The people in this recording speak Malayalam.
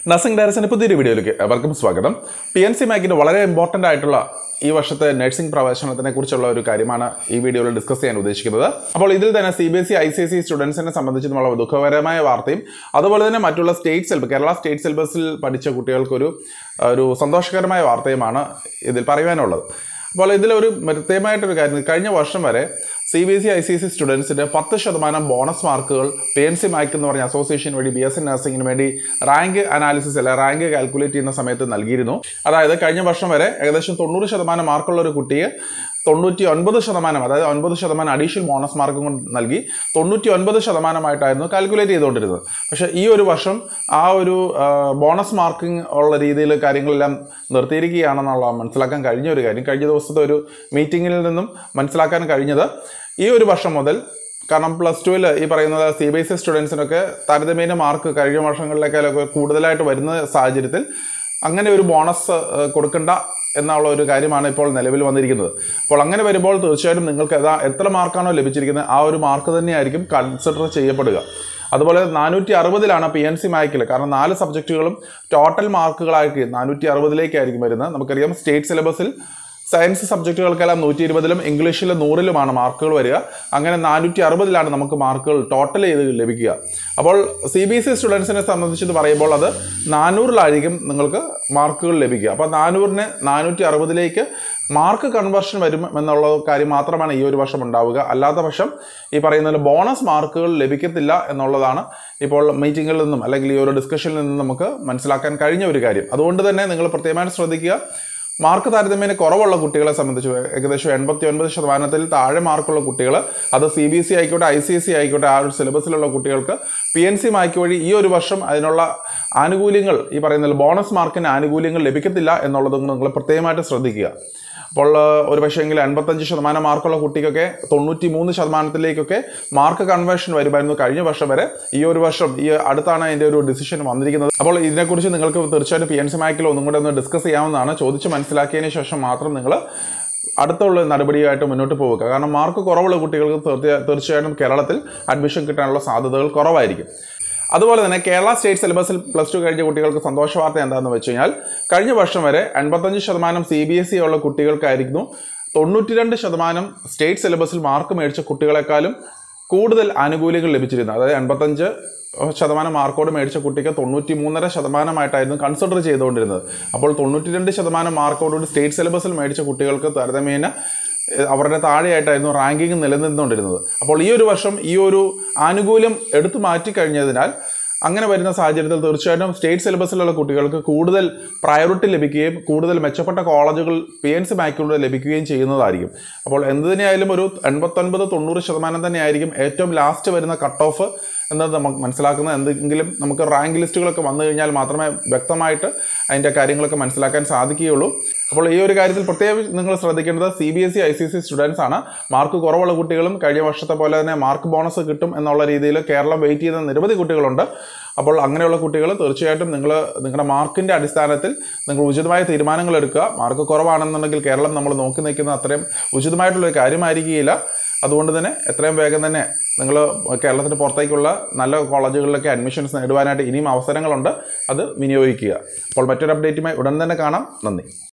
നഴ്സിംഗ് ഡയറക്ടറിന്റെ പുതിയൊരു വീഡിയോയിലേക്ക് ഏവർക്കും സ്വാഗതം. PNCMAKന്റെ വളരെ ഇമ്പോർട്ടൻ്റ് ആയിട്ടുള്ള ഈ വർഷത്തെ നഴ്സിംഗ് പ്രവേശനത്തിനെ കുറിച്ചുള്ള ഒരു കാര്യമാണ് ഈ വീഡിയോയിൽ ഡിസ്കസ് ചെയ്യാൻ ഉദ്ദേശിക്കുന്നത്. അപ്പോൾ ഇതിൽ തന്നെ CBSE ICSE സ്റ്റുഡൻസിനെ സംബന്ധിച്ച് നമ്മൾ ദുഃഖകരമായ വാർത്തയും അതുപോലെ തന്നെ മറ്റുള്ള കേരള സ്റ്റേറ്റ് സിലബസിൽ പഠിച്ച കുട്ടികൾക്ക് ഒരു സന്തോഷകരമായ വാർത്തയുമാണ് ഇതിൽ പറയുവാനുള്ളത്. അപ്പോൾ ഇതിലൊരു പ്രത്യേകമായിട്ടൊരു കാര്യം, കഴിഞ്ഞ വർഷം വരെ CBSE ICSE സ്റ്റുഡൻസിൻ്റെ 10% ബോണസ് മാർക്കുകൾ PNCMAK എന്ന് പറഞ്ഞ അസോസിയേഷൻ വഴി BSc നഴ്സിംഗിന് വേണ്ടി റാങ്ക് അനാലിസിസ് അല്ല റാങ്ക് കാൽക്കുലേറ്റ് ചെയ്യുന്ന സമയത്ത് നൽകിയിരുന്നു. അതായത് കഴിഞ്ഞ വർഷം വരെ ഏകദേശം 90% മാർക്കുള്ള ഒരു കുട്ടിയെ 99%, അതായത് 9% അഡീഷണൽ ബോണസ് മാർക്കും കൊണ്ട് നൽകി 99%ആയിട്ടായിരുന്നു കാൽക്കുലേറ്റ് ചെയ്തുകൊണ്ടിരുന്നത്. പക്ഷേ ഈ ഒരു വർഷം ആ ഒരു ബോണസ് മാർക്കിംഗ് ഉള്ള രീതിയിൽ കാര്യങ്ങളെല്ലാം നിർത്തിയിരിക്കുകയാണെന്നുള്ള മനസ്സിലാക്കാൻ കഴിഞ്ഞ ഒരു കാര്യം, കഴിഞ്ഞ ദിവസത്തെ ഒരു മീറ്റിങ്ങിൽ നിന്നും മനസ്സിലാക്കാൻ കഴിഞ്ഞത് ഈ ഒരു വർഷം മുതൽ, കാരണം +2 ഈ പറയുന്നത് CBSE സ്റ്റുഡൻസിനൊക്കെ താരതമ്യേന മാർക്ക് കഴിഞ്ഞ വർഷങ്ങളിലേക്കാളൊക്കെ കൂടുതലായിട്ട് വരുന്ന സാഹചര്യത്തിൽ അങ്ങനെ ഒരു ബോണസ് കൊടുക്കേണ്ട എന്നുള്ള ഒരു കാര്യമാണ് ഇപ്പോൾ നിലവിൽ വന്നിരിക്കുന്നത്. അപ്പോൾ അങ്ങനെ വരുമ്പോൾ തീർച്ചയായിട്ടും നിങ്ങൾക്ക് എത്ര മാർക്കാണോ ലഭിച്ചിരിക്കുന്നത് ആ ഒരു മാർക്ക് തന്നെയായിരിക്കും കൺസിഡർ ചെയ്യപ്പെടുക. അതുപോലെ 460 PNCMAKൽ, കാരണം 4 സബ്ജക്റ്റുകളും ടോട്ടൽ മാർക്കുകളായിട്ട് 460 വരുന്നത്. നമുക്കറിയാം സ്റ്റേറ്റ് സിലബസിൽ സയൻസ് സബ്ജക്റ്റുകൾക്കെല്ലാം 120-ലും ഇംഗ്ലീഷിൽ 100-ലുമാണ് മാർക്കുകൾ വരിക. അങ്ങനെ 460 നമുക്ക് മാർക്കുകൾ ടോട്ടൽ ചെയ്ത് ലഭിക്കുക. അപ്പോൾ CBSE സ്റ്റുഡൻസിനെ സംബന്ധിച്ച് പറയുമ്പോൾ അത് 400-ലായിരിക്കും നിങ്ങൾക്ക് മാർക്കുകൾ ലഭിക്കുക. അപ്പോൾ 400-ന് 460-ലേക്ക് മാർക്ക് കൺവേർഷൻ വരും എന്നുള്ള കാര്യം മാത്രമാണ് ഈ ഒരു വർഷം ഉണ്ടാവുക. അല്ലാത്ത പക്ഷം ഈ പറയുന്ന ബോണസ് മാർക്കുകൾ ലഭിക്കത്തില്ല എന്നുള്ളതാണ് ഇപ്പോൾ മീറ്റിങ്ങിൽ നിന്നും അല്ലെങ്കിൽ ഈ ഒരു ഡിസ്കഷനിൽ നിന്നും നമുക്ക് മനസ്സിലാക്കാൻ കഴിഞ്ഞ ഒരു കാര്യം. അതുകൊണ്ട് തന്നെ നിങ്ങൾ പ്രത്യേകമായിട്ട് ശ്രദ്ധിക്കുക. മാർക്ക് താരതമ്യേന കുറവുള്ള കുട്ടികളെ സംബന്ധിച്ച് ഏകദേശം 89% താഴെ മാർക്കുള്ള കുട്ടികൾ, അത് CBSE ആയിക്കോട്ടെ ICSE ആയിക്കോട്ടെ, ആ ഒരു സിലബസിലുള്ള കുട്ടികൾക്ക് PNCMAK വഴി ഈ ഒരു വർഷം അതിനുള്ള ആനുകൂല്യങ്ങൾ, ഈ പറയുന്ന ബോണസ് മാർക്കിന് ആനുകൂല്യങ്ങൾ ലഭിക്കത്തില്ല എന്നുള്ളത് നിങ്ങൾ പ്രത്യേകമായിട്ട് ശ്രദ്ധിക്കുക. അപ്പോൾ ഒരു പക്ഷേങ്കിൽ 85% മാർക്കുള്ള കുട്ടിക്കൊക്കെ 93%-ലേക്കൊക്കെ മാർക്ക് കൺവേർഷൻ വരുമായിരുന്നു കഴിഞ്ഞ വർഷം വരെ. ഈ ഒരു വർഷം ഈ അടുത്താണ് അതിൻ്റെ ഒരു ഡിസിഷൻ വന്നിരിക്കുന്നത്. അപ്പോൾ ഇതിനെക്കുറിച്ച് നിങ്ങൾക്ക് തീർച്ചയായിട്ടും PNCMAKൽ ഒന്നും കൂടെ ഒന്ന് ഡിസ്കസ് ചെയ്യാവുന്നതാണ്. ചോദിച്ച് മനസ്സിലാക്കിയതിന് ശേഷം മാത്രം നിങ്ങൾ അടുത്തുള്ള നടപടിയായിട്ട് മുന്നോട്ട് പോവുക. കാരണം മാർക്ക് കുറവുള്ള കുട്ടികൾക്ക് തീർച്ചയായിട്ടും കേരളത്തിൽ അഡ്മിഷൻ കിട്ടാനുള്ള സാധ്യതകൾ കുറവായിരിക്കും. അതുപോലെ തന്നെ കേരള സ്റ്റേറ്റ് സിലബസിൽ +2 കഴിഞ്ഞ കുട്ടികൾക്ക് സന്തോഷ വാർത്ത എന്താണെന്ന് വെച്ച് കഴിഞ്ഞാൽ, കഴിഞ്ഞ വർഷം വരെ 85% CBSE ഉള്ള കുട്ടികൾക്കായിരുന്നു 92% സ്റ്റേറ്റ് സിലബസിൽ മാർക്ക് മേടിച്ച കുട്ടികളെക്കാളും കൂടുതൽ ആനുകൂല്യങ്ങൾ ലഭിച്ചിരുന്നത്. അതായത് 85% മാർക്കോട് മേടിച്ച കുട്ടിക്ക് 93.5% കൺസിഡർ ചെയ്തുകൊണ്ടിരുന്നത്. അപ്പോൾ 92% മാർക്കോടുകൂടി സ്റ്റേറ്റ് സിലബസിൽ മേടിച്ച കുട്ടികൾക്ക് താരതമ്യേന അവരുടെ താഴെയായിട്ടായിരുന്നു റാങ്കിങ് നിലനിന്നുകൊണ്ടിരുന്നത്. അപ്പോൾ ഈ ഒരു വർഷം ഈ ഒരു ആനുകൂല്യം എടുത്തു മാറ്റിക്കഴിഞ്ഞതിനാൽ അങ്ങനെ വരുന്ന സാഹചര്യത്തിൽ തീർച്ചയായിട്ടും സ്റ്റേറ്റ് സിലബസിലുള്ള കുട്ടികൾക്ക് കൂടുതൽ പ്രയോറിറ്റി ലഭിക്കുകയും കൂടുതൽ മെച്ചപ്പെട്ട കോളേജുകൾ PNCMAKലൂടെ ലഭിക്കുകയും ചെയ്യുന്നതായിരിക്കും. അപ്പോൾ എന്തിനായാലും ഒരു 89-90% തന്നെയായിരിക്കും ഏറ്റവും ലാസ്റ്റ് വരുന്ന കട്ട് ഓഫ് എന്നത് നമുക്ക് മനസ്സിലാക്കുന്നത്. എന്തെങ്കിലും നമുക്ക് റാങ്ക് ലിസ്റ്റുകളൊക്കെ വന്നു കഴിഞ്ഞാൽ മാത്രമേ വ്യക്തമായിട്ട് അതിൻ്റെ കാര്യങ്ങളൊക്കെ മനസ്സിലാക്കാൻ സാധിക്കുകയുള്ളൂ. അപ്പോൾ ഈ ഒരു കാര്യത്തിൽ പ്രത്യേകം നിങ്ങൾ ശ്രദ്ധിക്കേണ്ടത് CBSE ICSE സ്റ്റുഡൻസ് ആണ്. മാർക്ക് കുറവുള്ള കുട്ടികളും കഴിഞ്ഞ വർഷത്തെ പോലെ തന്നെ മാർക്ക് ബോണസ് കിട്ടും എന്നുള്ള രീതിയിൽ കേരളം വെയിറ്റ് ചെയ്യുന്ന നിരവധി കുട്ടികളുണ്ട്. അപ്പോൾ അങ്ങനെയുള്ള കുട്ടികൾ തീർച്ചയായിട്ടും നിങ്ങളുടെ മാർക്കിൻ്റെ അടിസ്ഥാനത്തിൽ നിങ്ങൾ ഉചിതമായ തീരുമാനങ്ങൾ എടുക്കുക. മാർക്ക് കുറവാണെന്നുണ്ടെങ്കിൽ കേരളം നമ്മൾ നോക്കി നിൽക്കുന്ന അത്രയും ഉചിതമായിട്ടുള്ളൊരു കാര്യമായിരിക്കുകയില്ല. അതുകൊണ്ട് തന്നെ എത്രയും വേഗം തന്നെ നിങ്ങൾ കേരളത്തിന് പുറത്തേക്കുള്ള നല്ല കോളേജുകളിലൊക്കെ അഡ്മിഷൻസ് നേടുവാനായിട്ട് ഇനിയും അവസരങ്ങളുണ്ട്. അത് വിനിയോഗിക്കുക. അപ്പോൾ മറ്റൊരു അപ്ഡേറ്റുമായി ഉടൻ തന്നെ കാണാം. നന്ദി.